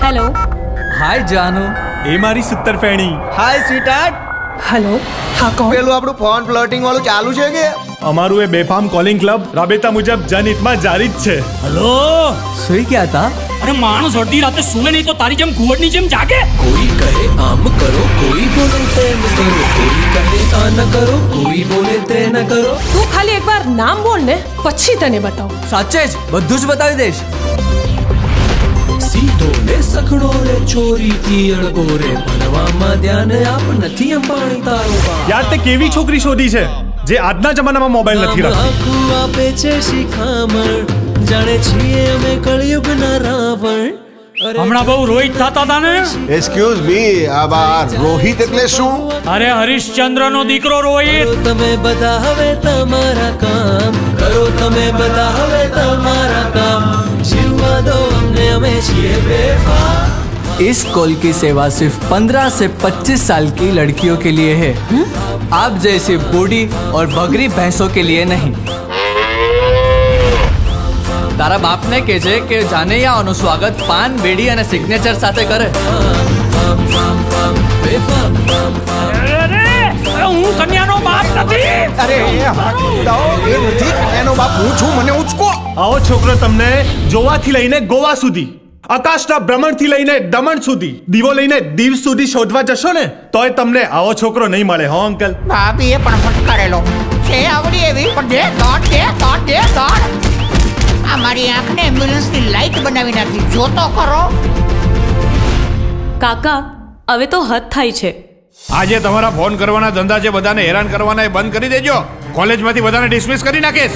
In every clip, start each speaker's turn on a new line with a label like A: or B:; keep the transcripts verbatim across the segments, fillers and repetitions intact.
A: Hello.
B: હાય જાનુ.
C: એ મારી સત્તર ફેણી.
D: હાય સ્વીટહાર્ટ.
A: Hello. હા કોણ?
D: પેલું આપણું ફોન પ્લોટિંગ વાળું ચાલુ છે કે?
C: અમારું એ બેફામ કોલિંગ ક્લબ રાબેતા મુજબ જનહિતમાં જારી જ છે.
E: હેલો.
B: સુઈ ગયા હતા?
E: અરે માણસ અડધી રાતે સુવે નહીં તો તારી જેમ ઘુવડની જેમ જાગે.
F: કોઈ કહે આમ કરો, કોઈ બોલે તેમ કરો, કોઈ કહે આ ન કરો, કોઈ બોલે તે ન કરો.
A: તું ખાલી એકવાર નામ બોલ ને, પછી તને બતાવું.
B: સાચે જ બધું જ બતાવી દઈશ.
F: સીધો ને સખડો રે ચોરી થી અળગો રે, ભણવામાં ધ્યાન આપ નથી અંબાણી તારો બાપ.
C: યાર તે કેવી છોકરી શોધી છે જે આજના જમાનામાં મોબાઈલ નથી રાખતી.
F: આખું આપે છે શિખામણ, જાણે છીએ અમે કળિયુગના રાવણ.
E: હમણાં બહુ રોહિત થતા હતા ને.
G: એક્સક્યુઝ મી, આ બાર રોહિત એટલે શું?
E: અરે હરિશ્ચંદ્ર નો દીકરો રોહિત.
F: કરો તમે બધા હવે તમારા કામ, કરો તમે બધા હવે તમારા કામ, જીવવા દો અમને, અમે છીએ બેફામ.
B: इस कॉल की सेवा सिर्फ पंद्रह से पच्चीस साल की लड़कियों के लिए है, आप जैसी बूढ़ी और बगरी भैंसों के लिए नहीं. તારા બાપને કહેજે કે જાનૈયાઓનું સ્વાગત પાન બેડી અને સિગ્નેચર સાથે કરે.
E: હું કન્યાનો બાપ નથી.
D: અરે એ નથી કન્યાનો બાપ, હું છું, મને ઉચકો.
C: આવો છોકરો તમને જોવાથી લઈને ગોવા સુધી, આકાશના ભ્રમણથી લઈને દમણ સુધી, દીવો લઈને દીવ સુધી શોધવા જશો ને તોય તમને આવો છોકરો નહીં મળે. હો અંકલ.
H: ભાભી એ પણ ફટકારેલો છે આવડી એવી, પણ દે દોડ દે દોડ દે દોડ. આ મારી આંખને એમ્બ્યુલન્સની લાઈટ બનાવી નાખી, જોતો કરો.
A: કાકા હવે તો હદ થાય છે.
I: આજે તમારા ફોન કરવાના ધંધા છે, બધાને હેરાન કરવાના એ બંધ કરી દેજો. કોલેજમાંથી બધાને ડિસમિસ કરી નાખીશ.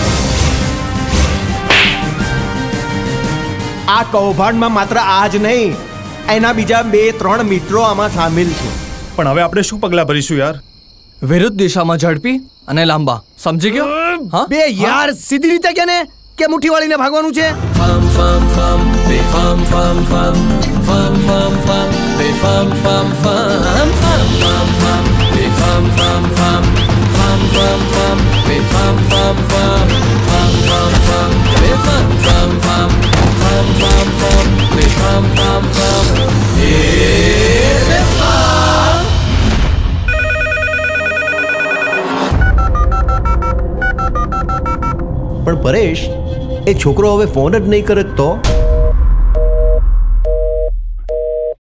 D: આ કૌભાંડમાં માત્ર આ જ નહીં, એના બીજા બે ત્રણ મિત્રો આમાં સામેલ છે.
C: પણ હવે આપણે શું પગલા ભરીશું યાર?
B: વિરુદ્ધ દિશામાં ઝડપી અને લાંબા. સમજી ગયો? હા
D: બે યાર સીધી રીતે કે ને કે મુઠ્ઠી વાળીને ભાગવાનું છે.
F: ફામ ફામ ફામ બેફામ ફામ ફામ ફામ ફામ ફામ બેફામ ફામ ફામ ફામ ફામ ફામ બેફામ ફામ ફામ ફામ ફામ ફામ બેફામ ફામ ફામ ફામ ફામ ફામ બેફામ ફામ ફામ ફામ ફામ ફામ બેફામ ફામ ફામ એ બેફામ.
D: પણ પરેશ, એ છોકરો હવે ફોન જ નહીં કરે તો